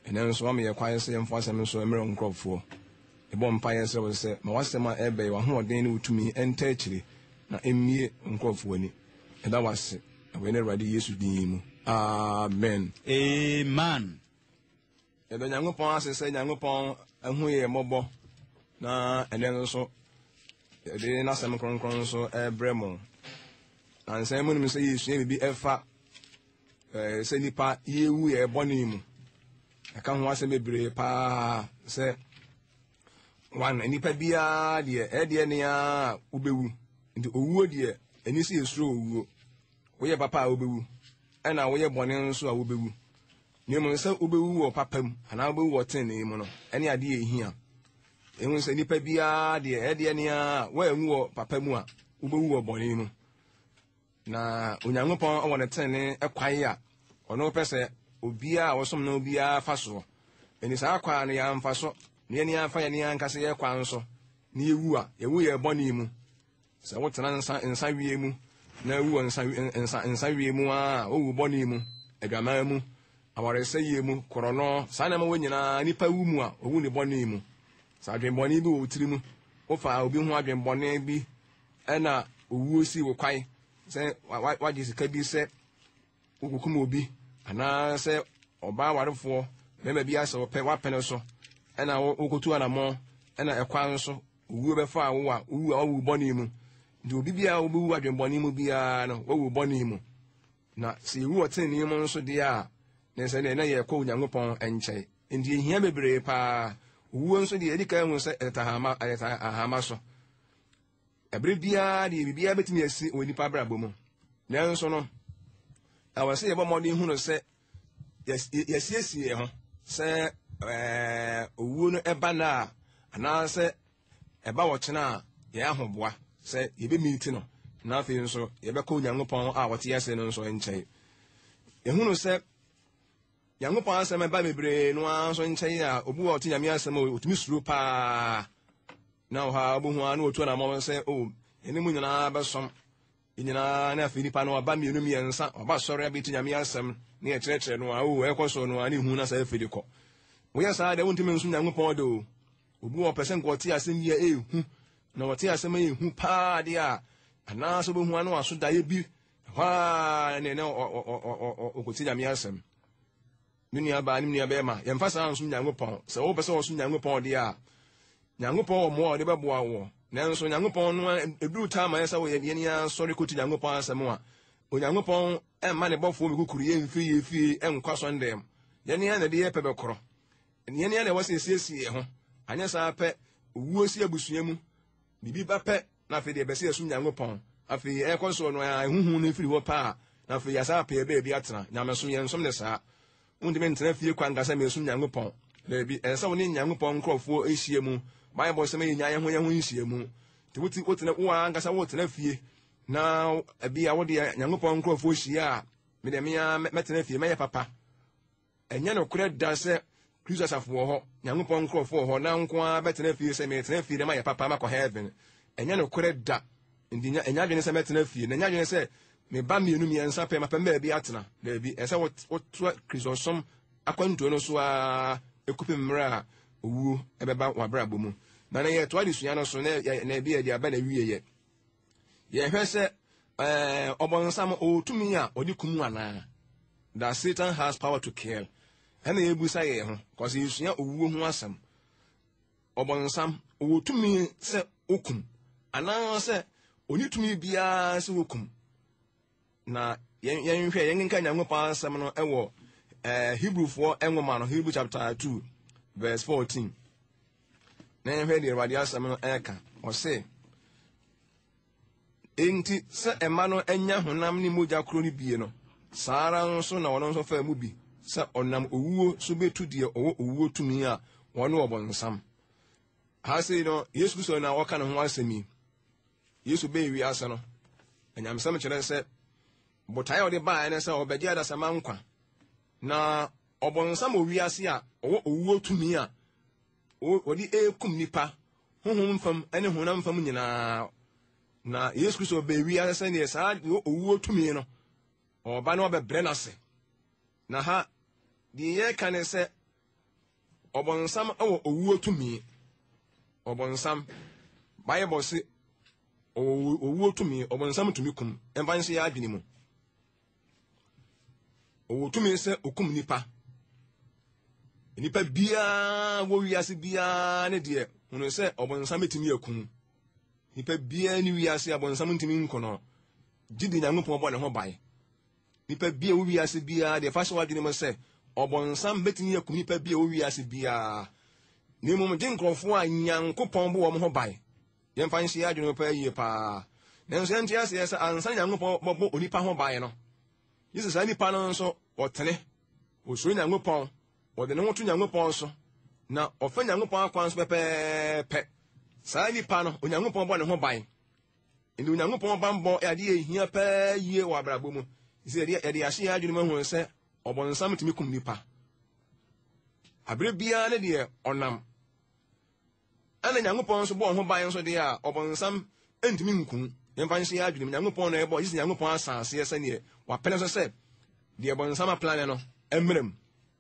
And then so me quiet say and for some so emer crop for. A bomb pie so say, my was my ebe or who then to me entirely. Na emie crop ni. And that was it. When ready yes with him. Amen. Amen. And then young upon us say young upon and who ye mobo. Na and then also the na some cron so bremo. And Simon say you should be efa say nipa ye wu ye boni mu. I can't want to be pa say one nipa bia de e ne a ubewu nti owuo de eni si esuro owuo wo ye papa a ubewu e na wo ye boni nso a ubewu ni mo say ubewu wo papa mu ana ubewu wo ten ni mu no ene ade ehia ehun say nipa bia de ne a wo enwu wo papa mu a ubewu wo boni mu na onyankopon o wona ten ne ekwae a ono pese obia wosom na obia faso eni sa akwa na ya mfaso ne ni afa ya ni ankase ye kwa nso na ewu a ewu ye boni mu sa wotena nsa wie mu na ewu nsa wie mu a owu boni mu adwama mu aware seye mu korono sa na ma wonyina nipa wu mu a owu ni boni mu sa adwen boni bi wo tiri mu wo fa obi hu adwen boni bi ena owu osi wo kwai se waje sika bi se ukukum obi ana se oba warefo mema bi ase wo pe wa pene so ena okotu anamo ena ekwa nso owu be fa wo a owu boni mu ndi obi bia obu adwen boni mu bia no owu boni mu na se ewu oten ni mu nso de a ne se na ye kwa Onyankopon enche ndi ehia bebre pa owu nso de edika hu se ahama so ebre bia de bibia betimi asi onipa brabo mu na nso no awase ye bo modin hu no se yes ho se owu no eba na ana se eba wo chena ye ahoboa se ye be meet no na afi nso ye be ko Nyankopon a wote yese no nso enche ehunu no se Nyankopon asem eba mebre no anso enche a obu wote nyame asem otumi suru pa na ha obu hu anu otu na mo se o eni mu nyina ba som nyina na afi nipa no aba mienu miensa oba sori abeti nyame asem na ye kyerɛkyerɛ no a o ekoso no ani hu na sa afi de kɔ wo ya sa de wontimi nso Nyankopon do obu wo person ko ti asem ye ehu na wote asem ehu pa de a ana so bo hu anu aso da ye bi ha ne o ko ti nyame asem mini aba ni aba ma ye mfa sa nso Nyankopon sɛ wo pɛ sɛ wo so Nyankopon de a Nyankopon mo o de bɛboa wo nanso Nyankopon no edu ta ma yesa wo ye ni sɔre ko ti Nyankopon asem a Onyankopon emma ne bɔfo mi kukuru ye mfi ye fie enkwa so ndem ye ne na de ye pɛ bɛkorɔ ye ne na wo sesiesie ho anya sa pɛ owuo si abusua mu bibi ba pɛ na fe de bɛse yesu Nyankopon afi ekoso no ehuhu no firi ho pa na fe yasa pɛ be bi atena nyame so ye nsom ne saa undi men tena fie kwa ngasa me yesu Nyankopon na bi ensa wo ne Nyankopon nkrofo ehie mu Bible se me nya ye ho nhie mu ti wuti wotena wo ngasa wo tena fie na abi a wo de Nyankopon nkrofo hie a me de me metena fie me ye papa enya no kure da se Kristo asafo ho Nyankopon nkrofo ho na nko a betena fie se me tena fie de ma ye papa ma ko heaven enya no kure da ndinya enya dwene se metena fie na enya dwene se me ba mienu miensa pe ma pe ma bi atena da bi ese wo Kristo som akwanto no so a ekupe mmra owu ebeba wabrabo mu na na ye to adesua no so na bi e dia ba na wiye ye hwe se obonsam otumi a odi kumu ana that Satan has power to kill and ebusa ye ho cause yesua owu ho asam obonsam otumi se okum ana se onitumi bia se okum na yen hwe yen nka Nyankopon asam no ewo Hebrew 4 enwoma no Hebrew chapter 2 verse 14 na yen hwe de Awurade asam no eka o se enti se ema no enya honam ni moja kro ni bie no sara nso na wono nso fa mu bi se onam owuo so betu de owuo tumi a wono obonsam ha se no Yesu so na waka no ho asemi Yesu be wi asa no enyam sam kire se botae ode ba ene se obegia da sama nkwa na obonsam owi ase a owuo tumi a odi ekum nipa honhom fam ene honam fam nyina na Yesu Kristo be wi asa ne sa owuo tumi no oba no be brenase na ha di ye kan se obonsam awo owuo tumi obonsam Bible say owuo tumi obonsam tumi kum emfa nse ya adwene mu owo tumi se okum nipa bia wo wiase bia ne de hunu se obonsam etimi akum nipa bia ni wiase obonsam ntimi nkono gidi Nyankopɔn bɔ ne ho bae nipa bia wo wiase bia de fa so adwene mu se obonsam betimi akum nipa bia wo wiase bia ne mum de nkrofo a Nyankopɔn bɔ wo ho bae yemfa nhyɛ adwene pa yie pa nanso yɛnte ase sɛ ansa Nyankopɔn bɔ onipa ho bae no yisi sa nipa no nso ɔtene osuro Nyankopɔn ɔde ne ho to Nyankopɔn so na ɔfa Nyankopɔn akwan so pɛpɛɛpɛ saa nipa no Onyankopɔn bɔ ne ho bae ndi Onyankopɔn bambɔ ade ehia pa yie wɔ abrabɔ mu yisi yɛde ahyɛ adwene mu hu sɛ ɔbɔnsam tumi kum nipa abre bia ne de ɔnam ana Nyankopɔn nso bɔ ho bae nso de a ɔbɔnsam entumi nkum yɛmfa nhyɛ adwene mu Nyankopɔn no ɛbɔ yisi Nyankopɔn asase sɛ ne wapɛne so sɛ de ɔbɔnsam plan no emrem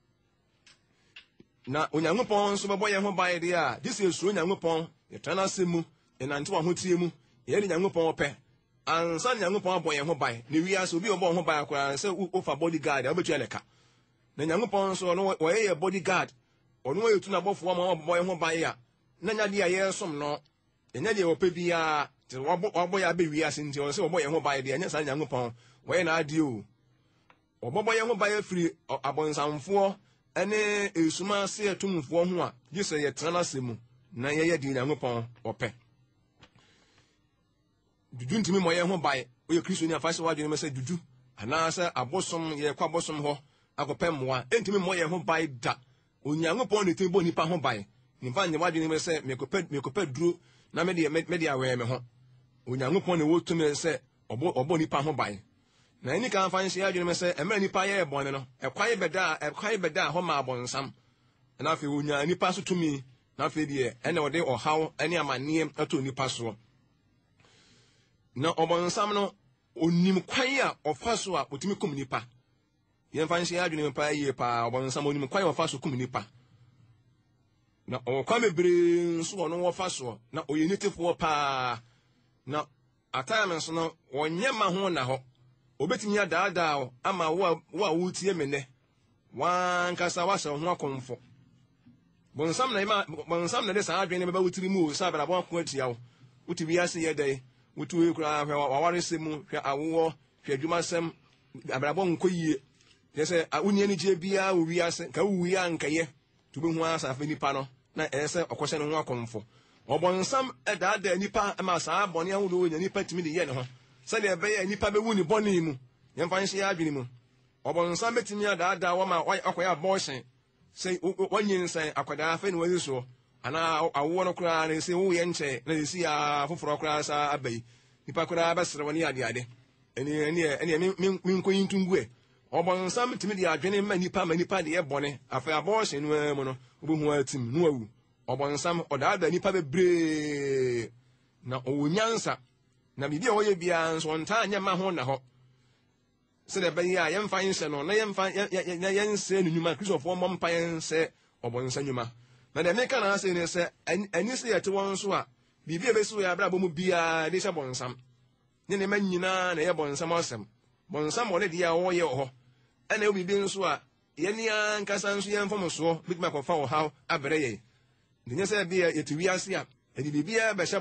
na Onyankopɔn nso bɛbɔ yɛn ho bae de a disi esuro Nyankopɔn yɛtena asɛm mu yɛnante wɔ ho tie mu yɛde Nyankopɔn pɛ ansa Nyankopɔn abɔ yɛn ho bae ne wiase obi ɔbɔ ho bae akora sɛ wofa bodyguard a wobɛtua ne ka na Nyankopɔn nso no wɔyɛ yɛ bodyguard ɔno wɔyɛ tu na bɔfoɔ ma wɔbɔ yɛn ho bae a na nya de a yɛsom no ɛnya de wɔpɛ bia te wɔbɔ yɛ abɛ wiase nti ɔsɛ wɔbɔ yɛn ho bae de ɛnya saa Nyankopɔn wɔyɛ na ade o wɔbɔbɔ yɛn ho bae afiri abɔnsamfoɔ ɛne esuma se atumfoɔ ho a gye sɛ yɛtena n'asɛm mu na yɛyɛ de Nyankopɔn ɔpɛ dudu ntimi mo yɛn ho bae oyɛ Kristo ni afa sɛ wadwene sɛ dudu anaasɛ abosom yɛkɔ abosom hɔ akɔpɛ mmoa entimi mo yɛn ho bae da Onyankopɔn ne timi bɔ nipa ho bae nipa nyɛ wadwene sɛ mekɔpɛ duro na me de awɛ me ho Onyankopɔn ne wotumi sɛ ɔbɔ nipa ho bae na ani kan fa nhyɛ adwene sɛ ɛmɛ nipa yɛ bɔne no ɛkwae bɛda hɔ ma abɔnsam na afei onya nipa so tumi na afei deɛ ɛna ɔde ɔhaw ɛne amanneɛ ato nipa so na ɔbɔnsam no onim kwan a ɔfa so a otumi kum nipa yɛmfa nhyɛ adwene pa yie pa ɔbɔnsam onim kwan a ɔfa so kum nipa na ɔkwan bebree nso ɔno wɔfa so na ɔyɛ nitifoɔ paa na atime nso no wɔnyɛ ma ho na hɔ obetumi adaadaa ama wo a wotie me ne wankasa wasa ho akomfo bonsam na de saa adwene bɛba wotiri mu sa abrabɔ ko atia wo wuti wiase yɛ dai wutu we kura hwɛ waware semu hwɛ awo hwɛ adwumasɛm abrabɔ nkɔ yie yɛsɛ awunie ni gye bia wo wiase ka wo wia nkɛyɛ to be hu asa afa nipa no na ɛsɛ ɔkɔhyɛ ne ho akomfo ɔbonsam ɛdaadaa nipa ama saa bɔne ahodoɔ nya nipa timi de yɛ ne ho sɛdeɛ ɛbɛyɛ nipa bɛwu ne bɔne mu yɛmfa nhyɛ adwene mu ɔbɔnsam bɛtumi adaadaa wɔma akɔyɛ abɔhyɛn sɛ wɔnyi nsɛn akwadaa afei ne wɔyi soɔ anaa awoɔ no koraa na ɛsɛ woyɛ nkyɛn na ɛsi a foforɔ koraa saa aba yi nipa koraa bɛsere wɔ ne adeade ɛneɛ menkɔyi ntungue ɔbɔnsam tumi de adwene ma nipa deɛ bɔne afei abɔhyɛn no mu no wobɛhu atim no awu ɔbɔnsam ɔdaadaa nipa bebree na ɔwɔ nyansa na bibi a wɔyɛ biara nso ɔntaa nyɛ ma ho na hɔ sɛdeɛ ɛbɛyɛ a yɛmfa nhyɛ no na yɛnsɛ no nnwuma Kristofoɔ mmɔ mpa yɛnsɛ ɔbɔnsa nnwuma na deɛ meka na asɛ ne sɛ ani sɛ yɛte wɔn nso a biribi a ɛbɛsi wɔ yɛ abrabɔ mu biara de hyɛ bɔnsam ne nneɛma nyinaa na ɛyɛ bɔnsam asɛm bɔnsam wɔ ne deɛ a wɔyɛ wɔ hɔ ɛna ɛwɔ biribi nso a yɛne ankasa nso yɛmfa mo soɔ bitumi akɔfa ɔhaw abrɛ yɛn de nyɛ sɛ bi yɛte wiase a ɛde biribiara bɛhyɛ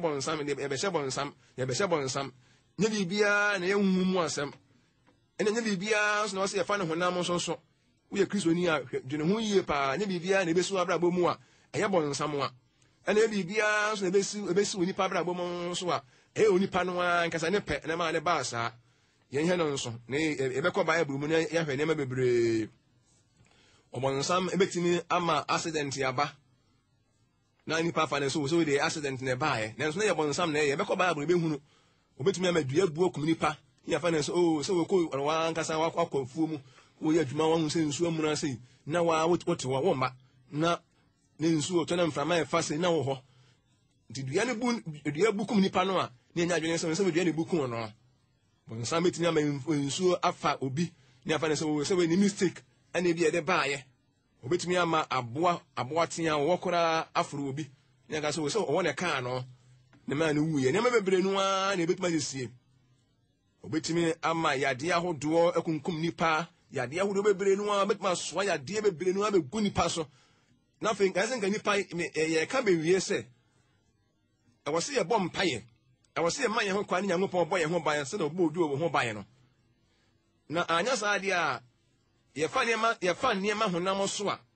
bɔnsam nyɛ biribiara na yɛhuhu mu asɛm ɛna nyɛ biribiara nso na wɔsɛ yɛfa ne honam nso so woyɛ Kristoni a dwene ho yie paa nyɛ biribiara na ɛbɛsi abrabɔ mu a ɛyɛ bɔnsam a ɛna nyɛ biribiara nso na ɛbɛsi onipa abrabɔ mu nso a ɛyɛ onipa no ankasa ne pɛ na ma ne baa saa yɛnhwɛ no nso na ɛbɛkɔ Bible mu na yɛhwɛ nneɛma bebree ɔbɔnsam ɛbɛtumi ama accident aba na nipa afa ne so de accident na bae nanso na yɛ bɔnsam na yɛ bɛkɔ Bible bɛhunu obetumi ama dua buo kum nipa yɛ afa ne so sɛ wɔkɔ wankasa wakɔ afuo mu wɔyɛ adwuma wɔn sɛ nsuo mu na sɛ na wote wɔ wɔmba na ne nsuo tɔ na mframa yɛ fa sɛ na wɔ hɔ nti dua bu kum nipa no a ne nya adwene sɛ dua ne bu kum no bɔnsam betumi ama nsuo afa obi ne afa ne sɛ wɔ ni mistake ɛna bi yɛde baayɛ obetumi ama aboa tia wo kora afro obi nya ka so wo ne ka no ne ma no wuye ne ma bebre no a ne betuma yesie obetumi ama yade ahodo akunkum nipa yade ahodo bebre no a betuma soa yade bebre no a begu nipa so na fe nka se nka nipa ye ka bewie se e wo se ye bom paye e wo se ye man ye ho kwa ne Nyankopɔn bɔ ye ho ban se na obo odu wo ho ban no na anya sa ade a ye fa niema honam so a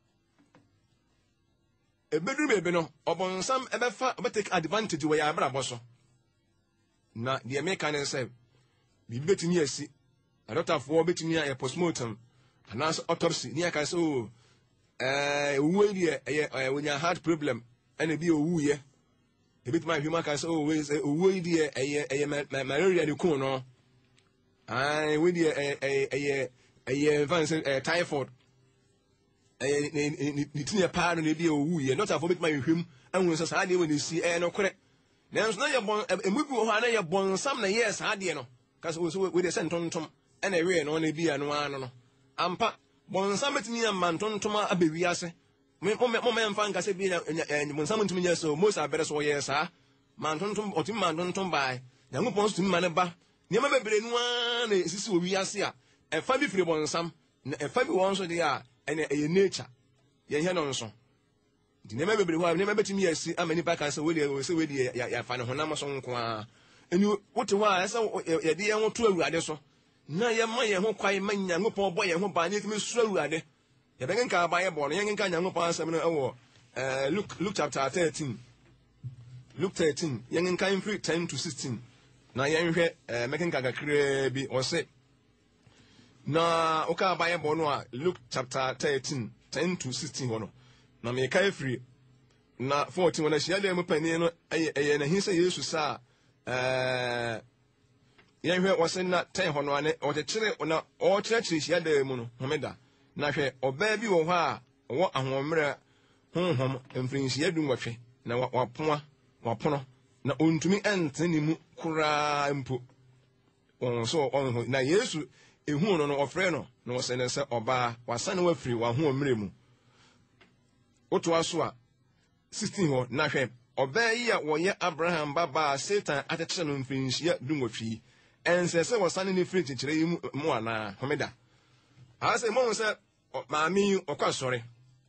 ebeduru bebe no obonsam ebefa obetake advantage we ya abra boso na de me kan say bi betini asi adotafo betini ya postmortem anas autopsy ni aka so owu die wonya heart problem ene bi owu ye ebitima human kan so owu die malaria de kun no we die fancy typhoid ni tinya pa no bi owu ye not afo betima hwehwem anwu so saa de woni si no kore nanso na ye bon emubi ho na ye bon sam na ye saa de no ka so we de sentontom na we no na bi anu anu no ampa bon sam betimi ya mantontom abewi ase mo mfa nka se bi na bon sam ntumi nya so mo sa bere so ye saa mantontom otimi mantontom bai Nyankopɔn so tumi ma ne ba niema bebre no a na esisi wo wi ase a efa bi firi bon sam na efa bi won so de a ene nature ye hia no nso di nema bebre ho nema betimi yasi amani pa ka se we ya fa ne honam so nko a eni wote ho a ese ye de ye ho to awurade so na ye ma ye ho kwai ma Nyankopɔn bɔ ye ho ba ne timi su awurade ye be nka ba ye bɔ no ye nka Nyankopɔn asem no ewo Luke chapter 13 Luke 13 ye nka in 10 to 16 na ye nhwɛ mekenka kakra bi o se na oka abaye bo no a Luke chapter 13 10 to 16 hono na me kai free na 14 wona hia dem pani no eye na hinse Yesu sa yenhwe wose na 10 hono ane o kyekere na o kyekere hia dem no homeda na hwe oba bi wo ho a wo ahomre honhom mfrinhia du nwɔtwe na wapono na ontumi enteni mu kura mpo so na Yesu ehu no ofre no na wo sene se oba wasane wafiri wa ho omre mu oto aso a 16 ho na hwe oba yi a wo ye Abraham baba Satan atete no mfinhia dunwotwi ense se wasane ne firi kyekere yi mu ana homeda ase mo se maami okwasore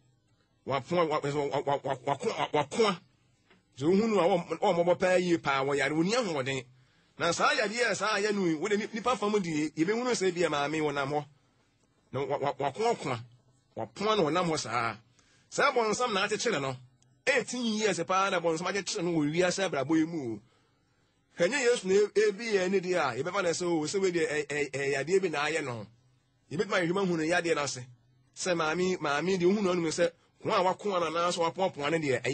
wakwa zo hunu a wo mo pa yi pa wo yare woni ahoden na saa yade ya saa ya nu wo de nipa fam di ye be hunu se bia maami wonam ho na wakwa wapon na wonam ho saa bonsam na akyekere no 18 years pa na bonsam akyekere no wo wi asa brabo emu hanye Yesu na ebi ye ne dia ye be fa na se o se we di yade bi na aye no ye be ma hwema hunu yade na se maami di hunu anu se ko a wakwa na so wapon ne de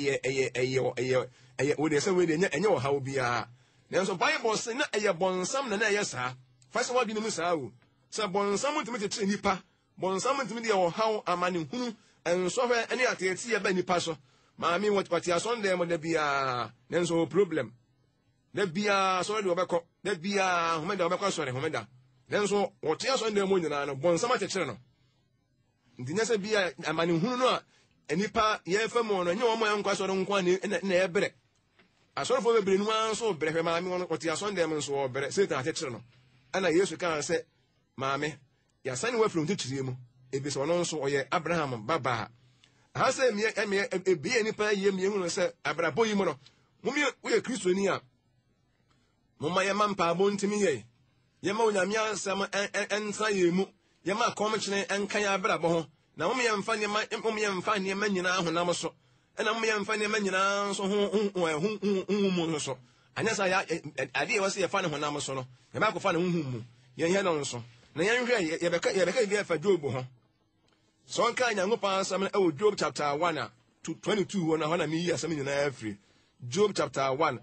eye wo de se we de enye wo hawo bia nanso Bible say na eye bonsam na eye saa fa se wadi mu saa o se bonsam ntimi tete nipa bonsam ntimi de wo hawo amane hunu enso hwe ene ateti ye ba nipa so maami wati asonde mo de bia nanso problem de bia so de obekọ de bia homeda obekọ so re homeda nanso woti asonde mo nyina no bonsam atechire no ndinya se bia amane hunu no a enipa ye famo no nye wo mo yankwa so nko na ebre asorofo bebre nu anso brehwe maami won oti asonde mo nso obre Satan atechire no ana Yesu kan se maami ya sane wa from titire mu ebi so no nso oye Abraham baba ha se emi ebi enipa ye mi hu no se abrabo yi mo no mumi wo Kristo ni a mumma ye mampa bontimi ye ma onyame ansam entra ye mu ye ma komchene enkan ya abrabo ho na mumi ye mfa ne ma nyina honam so ena mumi ye mfa ne ma nyina so hu mu so anya sa ya ade wase ye fa ne honam so no ye ba ko fa ne hu mu ye hia no so na ye hwɛ ye beka bi fa Job ho so nka Nyankopɔn asam na Job chapter 1 to 22 ho na mi yi asam nyina afiri Job chapter 1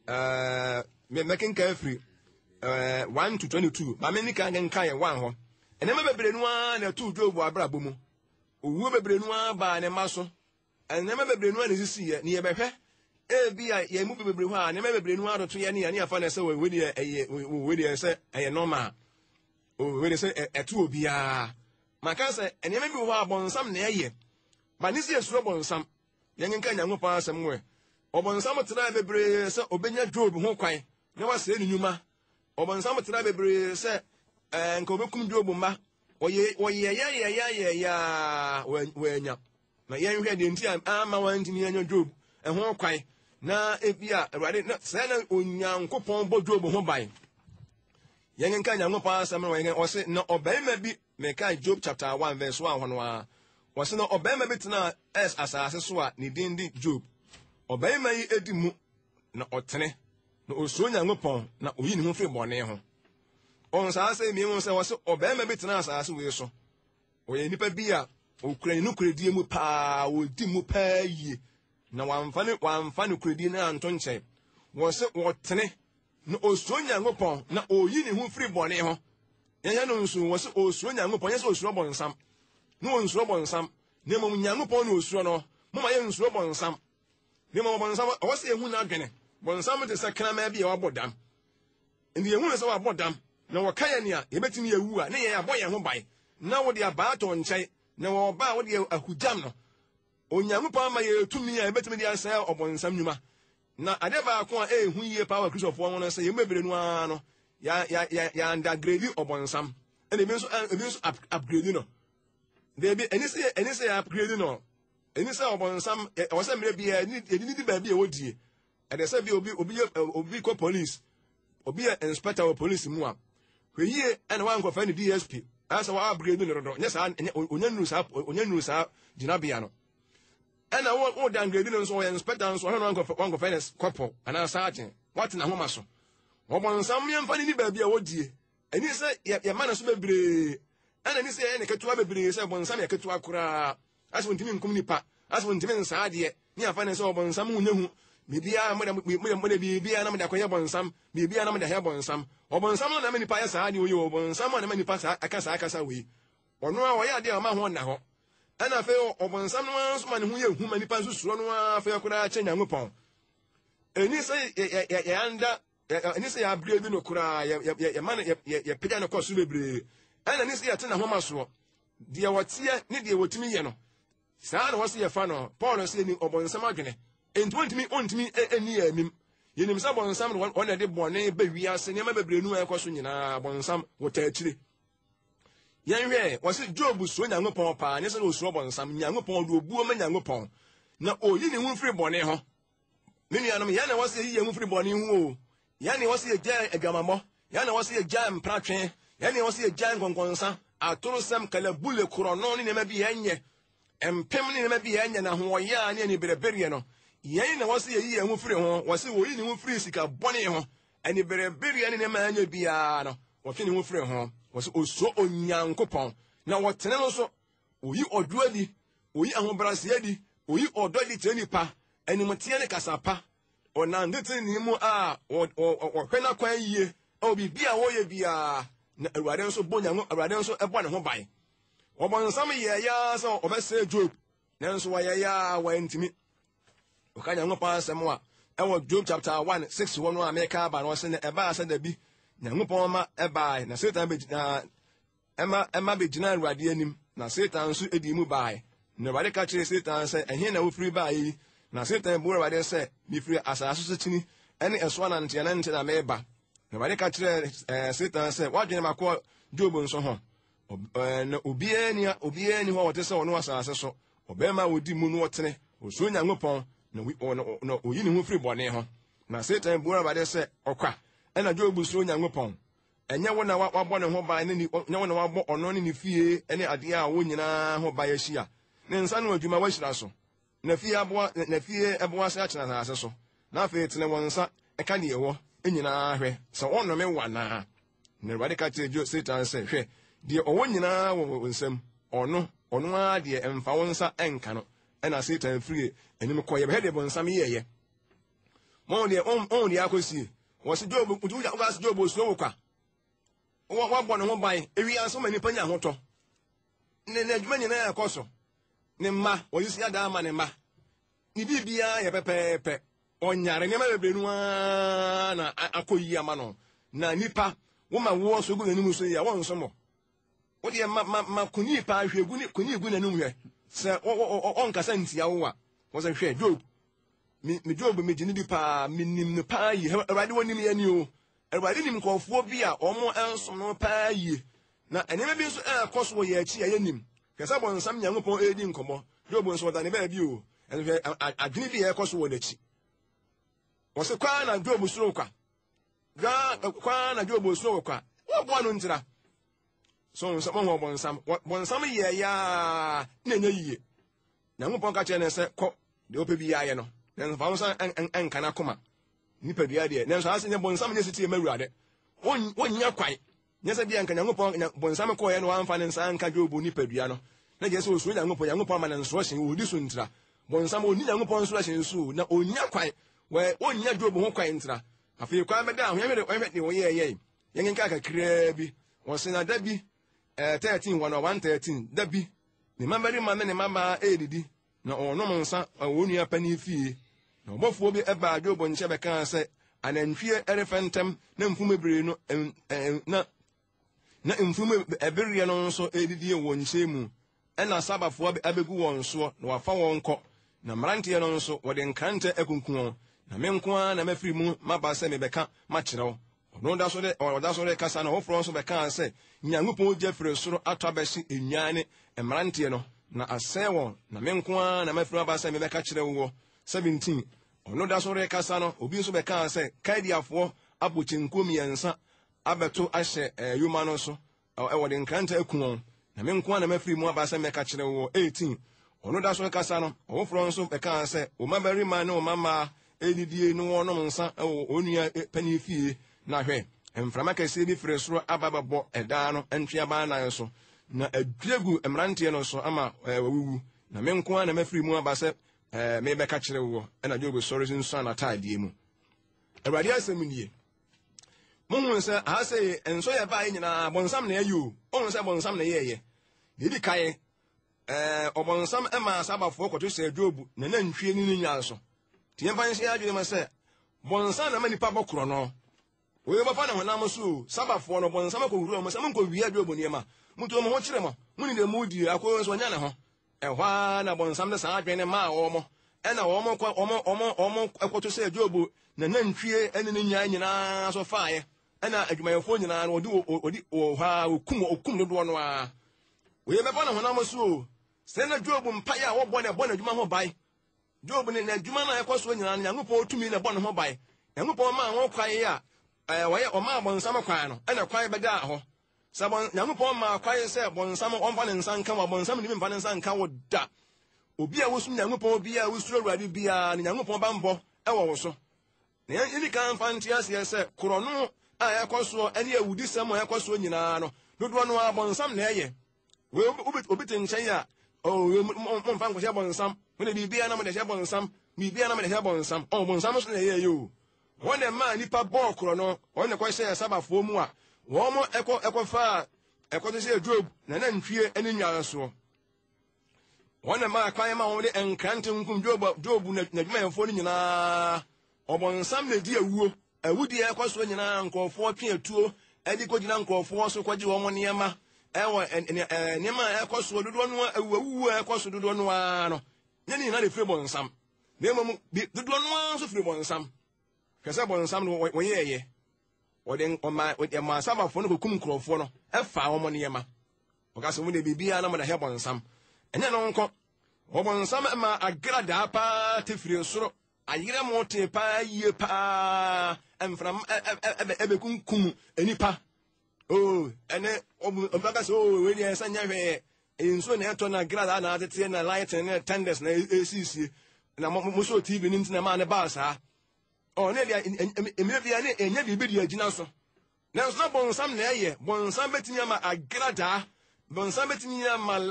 me making carefree 1 to 22 ba me nika nka ye 1 ho enema bebre nu a na tu Job abrabo mu owu bebre nu a ba ne maso enema bebre nu a ne sisi ye ne ye behwe ebi a ye mu bebre ho a enema bebre nu a doto ye ne ya ne afa na se we de se eye normal o we de se etu obia maka say enema bi ho abonsam na eye ba ni se esuro bonsam yengenka nyankopɔn asɛm we obonsam tena bebre se obenya Job ho kwan na wase enunuma obonsam tena bebre se nka obekum Job mba oye ya wanya na yenhwe de nti ama wantimi anya Job ho kwan na ebia awade na se na onyankopɔn bo Job ho ban yengenka nyankopɔn asɛm no yengen ose na obaima bi meka Job chapter 1 verse 1 hono a wose na obaima bi tena asase so a ne din di Job obaima yi edi mu na ɔtene na osuo nyankopɔn na oyi ne ho firi bɔne ho on saa sɛ mi ho sɛ wose obaima bi tena asase we so oyɛ nipa bi a okura ne nukuredie mu paa odi mu paa yie na wamfa ne kuredi na anto nkyɛn wose wɔtene na osuo nyankopɔn na oyi ne ho firi bɔne ho yɛnyɛ no nso wose osuo nyankopɔn yɛ sɛ osuo bɔnsam na onsuo bɔnsam na mmom nyankopɔn na osuo no moma yɛ nsuo bɔnsam na mmom bɔnsam wose ehu na adwene bɔnsam te sɛ krama bi a wabɔ dam ndi ehu sɛ wabɔ dam na wɔka yɛ nea yɛbɛtumi yɛwu a ne yɛ abɔ yɛn ho ban na wode abaato nkyɛn na wɔba wode ahugyam no onyankopɔn ma yɛ tumi a yɛbɛtumi de asɛ ɔbɔnsam nnwuma na ade baako a ehu yie pa wa kristofoɔ ho no sɛ yɛmɛbere no a no ya undergrade ɔbɔnsam ɛna ebi nso upgrade no debi eni sɛ upgrade no eni sɛ ɔbɔnsam ɔsɛ mmerɛ bi ɛni di baabi a wɔdie ɛde sɛ bi obi kɔ police obi yɛ inspector wɔ police mu a hwɛyie ɛna wankɔfa ne DSP asɛ wa upgrade no dodo nyɛ saa onya nuru saa gyinabea no ɛna wo downgrade no nso wɔyɛ inspector nso ɔhɛ no wankɔfa ne kɔpɔ anaa sergeant watena homa so ɔbɔnsam yɛmfa ne ni baabi a wɔdie ɛni sɛ yɛma no so bebree ɛna ni sɛ yɛyɛ ne ketewa bebree sɛ ɔbɔnsam yɛ ketewa koraa asɛ wɔntumi nkum nipa asɛ wɔntumi nsaa adeɛ ne afa ne sɛ ɔbɔnsam ho nyahu biribiara mode biribiara na mode akɔyɛ bɔnsam biribiara na mode ahɛ bɔnsam ɔbɔnsam no na ma nipa yɛ saa adeɛ oyi ɔbɔnsam a na ma nipa saa aka saa akasa wei ɔno a wɔyɛ adeɛ a ɔma ho nna hɔ ɛna afei ɔbɔnsam no nso ma ne ho yɛ hu ma nipa nso suro no a afei koraa kyɛ nyankopɔn ɛni sɛ yɛanda ɛni sɛ yɛabrɛ bi no koraa yɛma no yɛpagya no kɔ so bebree ɛna ni sɛ yɛte na homa soɔ deɛ wɔteɛ ne deɛ wɔtumi yɛ no saa na wɔse yɛfa no Paul sɛ ni ɔbɔnsam adwene enti ontumi ani yɛ anim yɛnim sɛ bɔnsam no wɔna de bɔne ba wiase nneɛma bebree nu ɛkɔ so nyinaa bɔnsam wɔta akyire yɛnhwɛ wɔse Job suo nyankopɔn paa ne sɛ na osuo bɔnsam nyankopɔn de obuo ma nyankopɔn na oyi ne ho firi bɔne ho me nuanom yɛn na wɔse yi yɛn ho firi bɔne ho o yɛn na wɔse yɛgya adwamammɔ yɛn na wɔse yɛgya mpratwe yɛn na wɔse yɛgya nkɔnkɔnsa atorosɛm kalabule korɔno ne nneɛma bi yɛnyɛ empem ne nneɛma bi yɛnyɛ na hoɔyɛ a ne aniberebereɛ no yɛn na wɔse yɛyi yɛn ho firi ho wɔse wɔyi ne ho firi sika bɔne ho aniberebereɛ ne nneɛma anya biara no wɔtwe ne ho firi ho wɔse osuo onyankopɔn na wɔtene no so oyi ɔdɔ adi oyi ahobrɛase adi oyi ɔdɔ adi kyerɛ nipa animteɛ ne kasapa ɔnandete ne mu a ɔhwɛ na kwan yie obibi a wɔyɛ biara na awurade nso ɛbɔ ne ho ban ɔbɔnsam yɛ ya sɛ ɔbɛsɛ Job nanso wɔyɛ ya wɔntimi ɔka nyankopɔn asɛm a ɛwɔ Job chapter 1:6 hɔ no a meka aba no ɔsɛ ne ɛbaa sɛ da bi nyankopɔn ma ɛbaa na Satan ɛma bɛgyina awurade anim na Satan nso edi mu baa na awurade ka kyerɛ Satan sɛ ɛhe na wofiri baa yi na Satan bu awurade sɛ mifiri asase so kyini ɛne ɛso ananteɛ na nte na meba na awurade ka kyerɛ Satan sɛ wadwene makɔ Job nso ho na obiara ni hɔ wɔte sɛ ɔno asase so ɔbɛrima a wɔdi mu no wɔtene osuo nyankopɔn na oyi ne ho firi bɔne ho na Satan bu awurade sɛ ɔkwa ɛna Job suro nyankopɔn ɛnyɛ wo na wabɔ ne ho ban ne nyɛ wo na wabɔ ɔno ne ne fie ne adeɛ a wo nyinaa ho ban ahyia ne nsa no adwuma wahyira so na fie ɛboa sɛ akyena asase so na afei tene wɔn nsa ɛka deɛ ɛwɔ nyinaa hwɛ sɛ ɔnnome wo anaa na awurade ka kyerɛ Satan sɛ hwɛ deɛ ɔwɔ nyinaa wɔ nsam ɔno ara deɛ ɛmfa wo nsa ɛnka no ɛna Satan firi anim kɔ yɛbɛhɛ deɛ bɔnsam yɛyɛ ɔn deɛ akɔsie wɔse Job wogase Job osuo wo kwa wabɔ ne ho ban ewiase ma nipa nya ahotɔ ne adwuma nyinaa ɛkɔ so ne mma wɔyi si ada ama ne mma ne biribiara yɛ pɛpɛɛpɛ ɔnyare nneɛma bebree no ara na akɔ yi ama no na nipa woma wo so gu n'anim so yi a wɔn nso mo wo de ma kuni pa hwegu ni kuni gu na num hwe se on kasa ntia wo a wo se hwe Job mi Job mi gini di pa minim no pa yi Awurade wonim ya ni o Awurade nim nkofo bi a omo ensom no pa yi na enema bi nso koso wo ye achi ya nim kasa bonsam Nyankopɔn edi nkomo Job nso wada ne ba bi o enhwe adwene bi ye koso wo n'achi wo se kwa na Job suro kwa na Job suro kwa wo bo no ntira so nso mo bonsam ye ya na nya yiye Nyankopɔn ka che ne se kɔ de ope bi ya ye no na fa nso en kana koma nipa dua de na nso ase ne bonsam nye siti Awurade wonya kwai nye se bia nka Nyankopɔn bonsam kɔ ye no amfa ne nsa nka Job nipa dua no na je se osuo Nyankopɔn ma na nso hye odi so ntira bonsam oni Nyankopɔn nso hye nso na onya kwai we onya Job ho kwai ntira afei kwa beda ho yɛhwɛ ne wo ye yɛn nka kakra bi wɔse na da bi 13:113 da bi ne mambari ma ne mama edidi na ɔnom nsa wɔnua pani fie na ɔbɔfo bi eba Job nche bɛka sɛ anantwie erefentem na mfume bere no na mfume ebere no nso edidi wɔ nche mu ɛna sabafo bi abegu wɔn so na wafa wɔn kɔ na mrantie no nso wɔde nkrante akunkun na menkoa na mafiri mu maba sɛ mebɛka makyerɛw ɔno da so de kasa na hofro nso bɛka sɛ Nyankopɔn gya firi soro atɔ bɛhye enwane mrantie no na asɛ wɔn na menkoa na mafiri maba sɛ mebɛka kyerɛw wɔ 17 ɔno da so de kasa no obi nso bɛka sɛ kaidiafoɔ abɔkyenko miɛnsa abɛto ahyɛ yoma no so ɛwɔ de nkrante akun na menkoa na mafiri mu aba sɛ mebɛka kyerɛw wɔ 18 ɔno da so de kasa no hofro nso bɛka sɛ o mabarima ne o mama edidie no wɔnom nsa onua pani fie na hwɛ mframa kɛse bi firi soro abababɔ ɛdaa no ntwe aba nan so na adwegu mrantie no so ama wawuwu na menko na mafiri mu aba sɛ mebɛka kyerɛ wo ɛna Job sɔre nso anataadie mu Awurade asɛm nie monhu sɛ aha sɛ enso yɛ baa nyinaa bonsam na ayo ɔhu sɛ bonsam na yɛyɛ dedi kae ɔbonsam ɛma sabafoɔ kɔto sɛ Job na nantwie ni nya so tiɛ mfa nhyɛ adwene ma sɛ bonsam na ma nipa bɔkorɔ no oye bɛfa na honam so sabafoɔ no bonsam akɔwura mo sɛ monkɔ wia Job nneɛma mutu mo ho kyerɛ mo muni de mu di akɔ so nya ne ho ɛhɔ na bonsam de saa adwene ma wɔn ɛna wɔn ɛkɔto sɛ Job na nantwie ɛne ne nya nyinaa so faaye ɛna adwumayɛfoɔ nyinaa no ɔdi okum dodoɔ no a oye bɛfa na honam so sɛ na Job mpae a wɔbɔ na adwuma ho bae Job ne adwuma na ɛkɔ so nyinaa Nyankopɔn tumi na bɔ ne ho bae Nyankopɔn ma ho kwae a wɔyɛ ɔma bonsam kwae no ɛna kwae bɛda hɔ sɛ Nyankopɔn ma kwae sɛ bonsam ɔmfa ne nsa nka wɔ bonsam ne mfa ne nsa nka wɔ da obi a wosum Nyankopɔn bi a wosuro Awurade bi a ne Nyankopɔn ba mbɔ ɛwɔ wo so na yɛni kan fa nte aseɛ sɛ korɔno a ɛkɔ so ɛne awudisɛm a ɛkɔ so nyinaa no dodoɔ no a bonsam na ɛyɛ obi te nkyɛn a momfa nkɔhyɛ bonsam wone biribia na mode hyɛ bonsam biribia na mode hyɛ bonsam bonsam so na ɛyɛ yo wɔn ma nipa bɔɔ korɔ no wɔn kɔhyɛ sabafoɔ mu a wɔn mo ɛkɔfa ɛkɔto sɛ Job na nantwie ɛne nyaa so wɔn ma kwan ma wɔn de nkrante nkum Job na adwumayɛfoɔ no nyinaa ɔbɔnsam na di awudie ɛkɔ so nyinaa nkɔfoɔ twe atuo ɛde kɔgyina nkɔfoɔ so kɔgye wɔn nneɛma ɛwɔ nneɛma ɛkɔ so dodoɔ no awu ɛkɔ so dodoɔ no a no nyɛ ne nyinaa de firi bɔnsam na mmom dodoɔ no nso firi bɔnsam hwɛ sɛ bɔnsam no wɔyɛɛyɛ wɔde ɔma sabafoɔ no kɔkum nkurɔfoɔ no ɛfa wɔn nneɛma ɔka sɛ wɔde biribiara na wɔde hɛ bɔnsam ɛnyɛ no nkɔ ɔbɔnsam ma agradaa paa te firi soro ayerɛ mo te paa yie paa mfram ɛbɛkunkum nipa ɛne ɔbɛka sɛ wei deɛ sɛ nyɛ hwɛ nsuo na ɛtɔ na agradaa na atete na light ne tenders na ɛsiisie na mo so TV ne ntina ma ne baa saa ne dia emebia ne enya biribi di agina so na nso na bonsam na ɛyɛ bonsam betimi ama agradaa bonsam betimi ama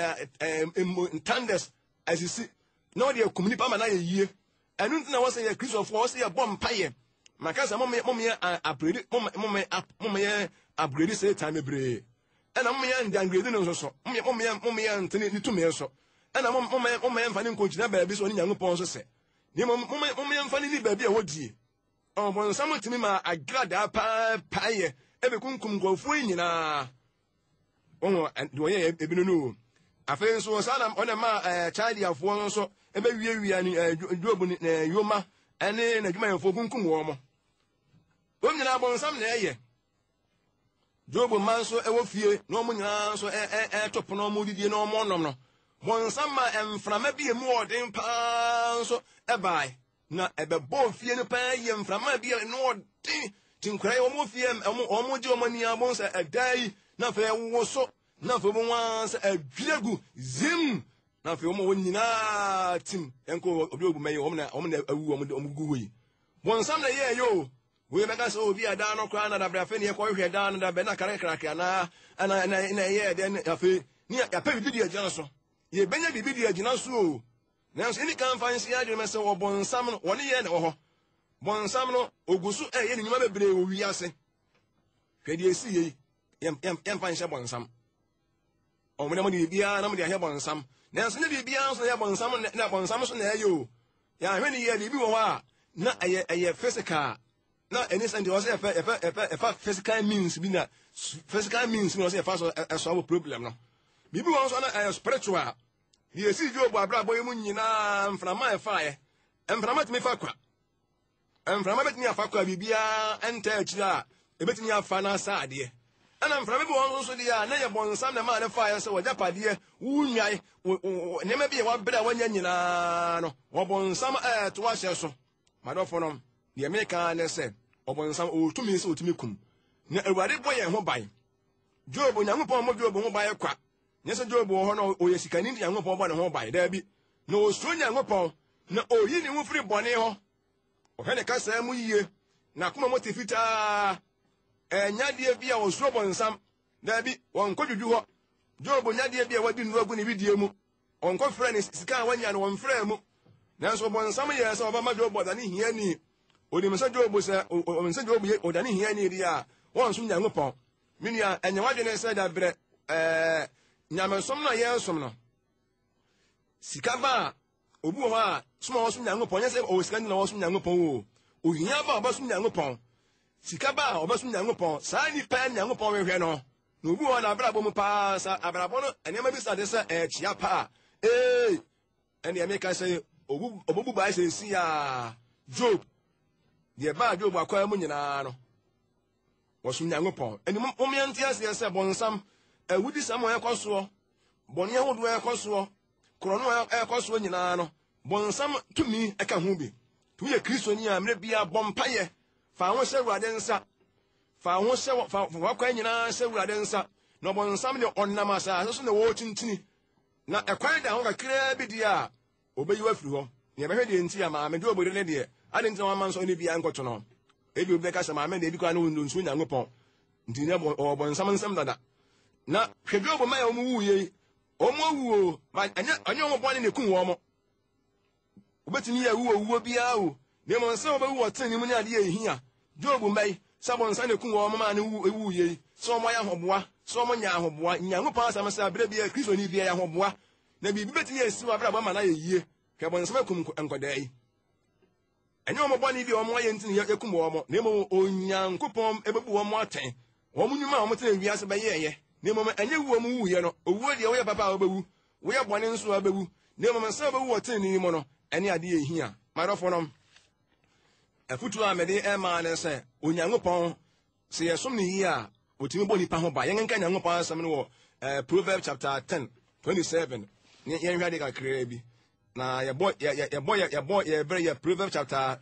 tenders asisi na ɔde akum nipa ma na yɛ yie ɛnu ntina wɔ sɛ yɛ kristofoɔ wɔ sɛ yɛ bɔ mpaeɛ maka sɛ mo yɛ upgrade sɛ time bebree ɛna mo yɛ downgrade no nso so mo yɛ ntene ne tumi so ɛna mo yɛ mfa ne nkɔgyina baabi so ne Nyankopɔn nso sɛ ne mo yɛ mfa ne ni baabi a wɔdie bonsam tumi ma agradaa paayɛ ɛbɛkunkum nkɔfoɔ nyinaa oh do ye ebinu no afen so sana ona ma child afo no so ebe wie ani Job ni yoma ene na dwuma yefo kunkum wo mo nyina bonsam na eye Job man so ewo fie no mo nyina so top no mo didie no mo nom no bonsam ma emframa bi emu odin pa so ebai na ebebo fie no pa ye emframa bi no odin tinkrai wo mo fie omo je omo ni abon sa edai na fe wo so na fe mo wan sa adwiregu zim na fe wo nyina tim enko obi obu meyi omo na awu omo gugu yi bonsam na ye yo we mega so obi ada no kra na da bra fe ne ko hwe da no da be na kare kra na ye den afi ni ya pa bibi dia gina so ye benya bibi dia gina so o na so ni kan fa nsi ade me se wo bonsam no woni ye ne wo ho bonsam no ogusu ye ni nyuma bebre wo wi ase hwe die si ye yem fa nse bonsam o mo ne mo di bia na mo di ahia bonsam na so ne bibia so ye bonsam na bonsam so na ye o ya hwe ni ye bibi wo ha na eye physical na any send was if physical means bi na physical means no say so solve problem no bibi won so na spiritual ye si Job abra boy mu nyina mframa efae mframa timi fa kwa mframa betimi afa kwa bibia enta akira ebetimi afa na saade ana mframa bi won so dia na ye bonsam na ma na fae so wajapade wunwai ne ma bi wa bra wanya nyina no wo bonsam to wa hye so madofo no ye meka na se obonsam otumi se otumi kum na awade boye ho ban Job Nyankopon mo Job ho ban kwa nyese Job ho no oye sikani Nyankopon bo ne ho ban da bi na osuro Nyankopon na oyi ni ho firi bone ho ohene ka sa mu yie na kuma mo tifita nyade bi a osuro bonsam da bi won kodwudwu ho Job nyade bi a wadi nrogu ne bidie mu on ko frɛ ne sika wanya no won frɛ mu nanso bonsam ye sa oba ma Job da ne hia ni odi mesa Job se o mesa Job ye odani hia ni dia won so Nyankopon minia enyewadwe ne se da bre nyamesom na ye som no sika ba obu ho a soma wo so Nyankopon ye se o sika ni na wo so Nyankopon o hia ba oba so Nyankopon sika ba oba so Nyankopon sa ni pa Nyankopon we hwe no na obu ho na abrabo mu pa sa abrabo no enema bi sa de se chia pa ene ya meka se obu ba se si ya Job ye ba Job akwa mu nyina no wosu Nyankopon eni omianti ase se bonsam awudi samo ekoso bonni ahodo ekoso krono ekoso nyina no bonsam tumi eka ho bi tumi ye Kristo ni a mre bia bompaye fa ho se Awurade nsa fa ho se fa wakwa nyina se Awurade nsa no bonsam de onnama sa so na wo tintini na ekwan da ho kakra bi dia obeyi wafiri ho ye behwe de nti ama me Job ne de ade nti ma nso ne bia nkoto no ebi obi ka sama me de bi kwa no nsu Nyankopon nti ne bonsam nsam dada na hwe Job ma ya omu wuye omu wuo ma anya omu bone ne kun wo mo obetini ya wuo bia o ne mo nsa obewu otani mu ne ade ehia Job mai sabon nsa ne kun wo mo ma ne wuye so mo ya hoboa so mo nya ahoboa Nyankopon asama sa bra bia Kristo ni bia ya hoboa na bibi betini esi wa bra ba ma na ye yie hwe bonsam akum enkodai enye omo boni bi omo ye ntini yakum omo na emo Onyankopon ebebu omo aten omo nyuma omo tena wiase ba yeye na emo enye wu omo wuye no owuo de wo ye papa obewu wo ye bone nso obewu na emo nsa obewu oten ni mo no ene ade ehia marofo no afutu amede ema na se Onyankopon se yesom ni yi a otimi boni pa ho ba yen nka Nyankopon asem no wo Proverbs chapter 10:27 yen hwade ka kra bi na ye boy Proverbs chapter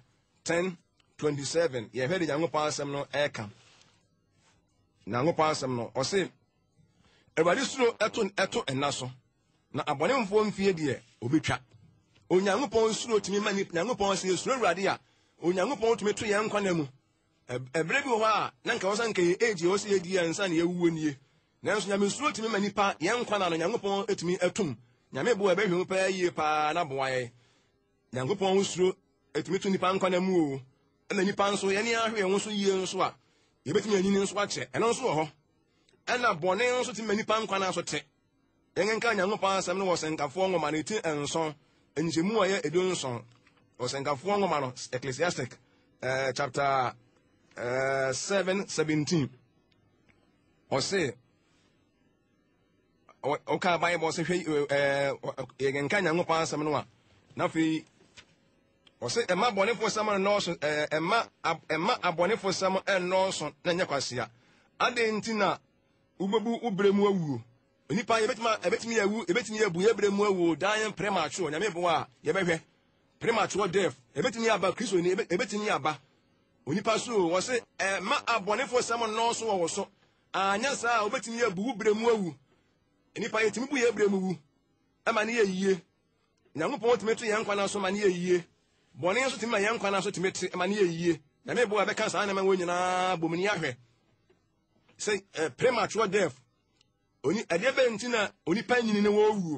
10:27 ye hwede Nyankopon asem no eka Nyankopon asem no o se Ewade suro eto enaso na abonemfo mfie de obetwa Onyankopon suro timi mani Nyankopon se suro Ewade a Onyankopon tumi to ye nkwa na mu ebre bi ho a na nka wosan ke age o se ye di ansa na ye wuo nie nanso nyame suro timi mani pa ye nkwa na no Nyankopon etumi atum nyame bo ebe hwe pa yie pa na boaye Nyankopon usuro etumi to nipa nkwa na mu o na nipa nso ye ne ahwe ho so yie nso a ye betumi anyini nso ache eno nso ho na bone nso timi nipa nkwa na so te yen nka Nyankopon asem no wosenkafo ngoma na eti enson enjemu aye edonson wosenkafo ngoma no Ecclesiastic chapter 7:17 o se okay Bible say yɛn kan Nyankopɔn asɛm no a na fe ɔsɛ ɛma abɔnefo sɛm no nɔɔso ɛma abɔnefo sɛm ɛnɔɔso na nyɛ kwasia ade nti na ubebu ubremu awuo onipa ebetimi yawu ebetimi yabu yebremu awuo dan premature nyame bo a yɛbɛhwɛ premature death ebetimi aba Kristo ni ebetimi aba onipa so wɔsɛ ɛma abɔnefo sɛm nɔɔso wɔ so anya saa obetimi yabu ubremu awu onipa yɛtimi bu yebremu wu ama ne yɛ Nyankopɔn timi to yɛn nkwa na so ma ne yɛ bɔne nso timi ma yɛn nkwa na so timi te ma ne yɛ nyame bo a bɛka saa na ma wɔ nyinaa bomni ahwɛ say premature death oni adebe ntina onipa nyini ne wo wuo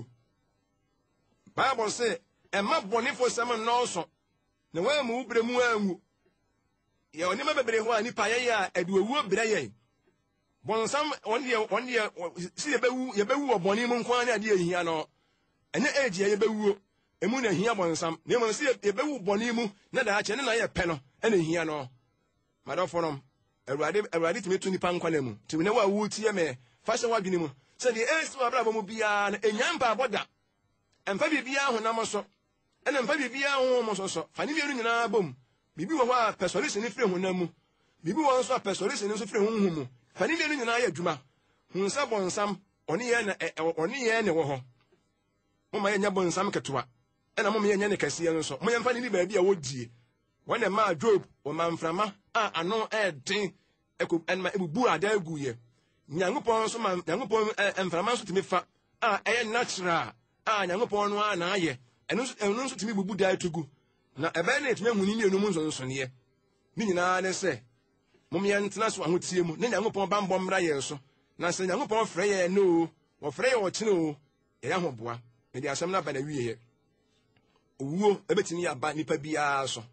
Bible say emma bonefo sem nonso ne wa mu bremu anwu ye oni ma bebre ho anipa ye ya aduwu bre ye bonsam onde si ye bewu oboni mu nkwan na ade ehia no ene age ye bewu emu na hia bonsam ne mo si ye bewu boni mu na da ache ne na ye pe no ene hia no madofonom Awurade timi to nipa nkwa na mu timi ne wa wu tie me fa se wadwene mu se de esi wa brabo mu bia na enyampa aboda emfa bibia honam so ena emfa bibia ho mo so fa ne bienu nyina bom bibi wo a personalist ni fire honam mu bibi wo nso a personalist ni nso fire honhum mu fa ne bienu nyina ya adwuma hunsa bonsam oni ye ne wo ho mo ma ye nya bonsam ketewa ena mo ye nya ne kase nso mo ye mfa ne ni ba bia wodie wona ma Job o manframa a ano den enma ebubu ada aguye Nyankopɔn so man Nyankopɔn emframa so timi fa a natural a Nyankopɔn no a na aye eno so timi bubu da atugu na ebe na etime huni ni enum nso ne ni nyina ne se mom ye ntena so ahotie mu ne Nyankopɔn bambɔ mra ye so na se Nyankopɔn frɛ ye no wo frɛ ye wo kyene o ye ya hoboa me di asɛm na ba na wiye ye owuo ebetini ya ba nipa bia so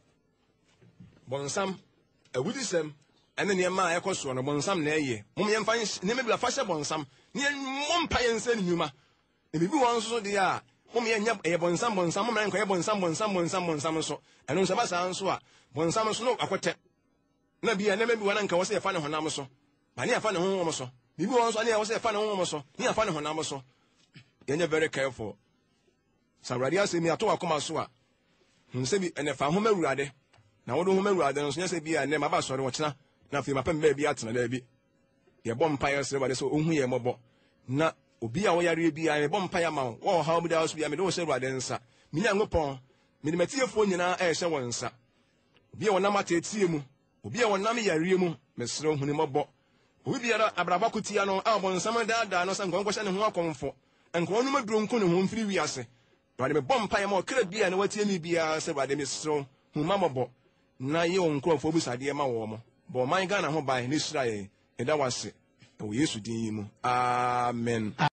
bonsam awudisem ene ne ma ekoso no bonsam na eye mom ye mfa ne me bia fa hye bonsam ne mom pa ye nsa ne nyuma ne bibi won so de a mom ye nya ye bonsam mom na nko ye bonsam so eno nso ba sa nso a bonsam so no akote na bia ne me bi wana nka wo se fa ne honam so ba ne afa ne honhom so bibi won so ne wo se fa ne honhom so ne afa ne honam so ye nya very careful Awurade asemi ato akoma so a hunse bi ene fa homa Awurade na wodo homa Awurade no so nya se bi a ne ma ba sori wo kyena na fi mapem ba bi atena da bi ye bom paye sere wade so ohu ye mobo na obi a wo yare bi a ye bom paye ma wo ha obi da so bi a me do sere wade nsa mi Nyankopɔn me matiefo nyina a ehye won nsa obi a wonam atetie mu obi a wonam yare mu me sere ohuni mobo obi biara abrabakotia no a bonsam daada no sa nkonkɔ hye ne ho akomfo enko no maduro nko ne ho mfiri wiase wade me bom paye ma okra bia na watie mi bia sere wade me sere huma mobo na ye onkrofo bu sade ma wo mo bo man Ghana ho ban ni Israel eda wase o Yesu din mu amen.